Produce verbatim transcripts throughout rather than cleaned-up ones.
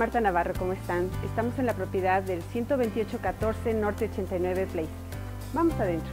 Marta Navarro, ¿cómo están? Estamos en la propiedad del ciento veintiocho catorce Norte ochenta y nueve Place. Vamos adentro.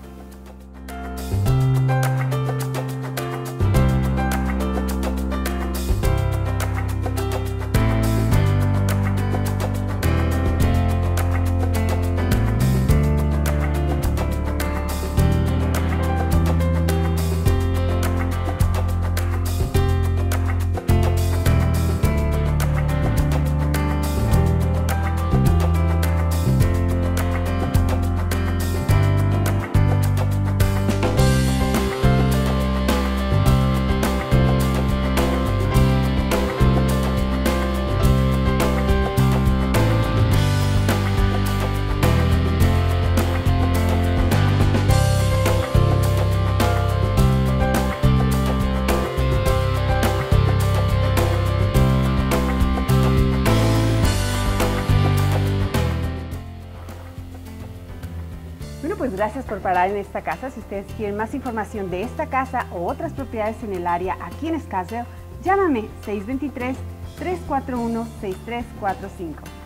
Bueno, pues gracias por parar en esta casa. Si ustedes quieren más información de esta casa o otras propiedades en el área aquí en Scottsdale, llámame seis dos tres, tres cuatro uno, seis tres cuatro cinco.